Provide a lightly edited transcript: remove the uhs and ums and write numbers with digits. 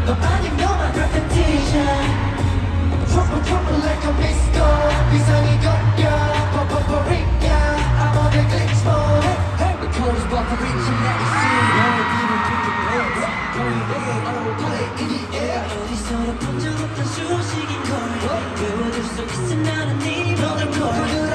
아님 너만 perfect vision Trouble like a missed call 비상이 걸려 Paparia I'm on the glitch mode The code is buffering so let me see Never even pick the pace Going there, oh play in the air 어디서나 본 적 없던 수식인 걸 외워둘 수 있어 나는 네 모든 걸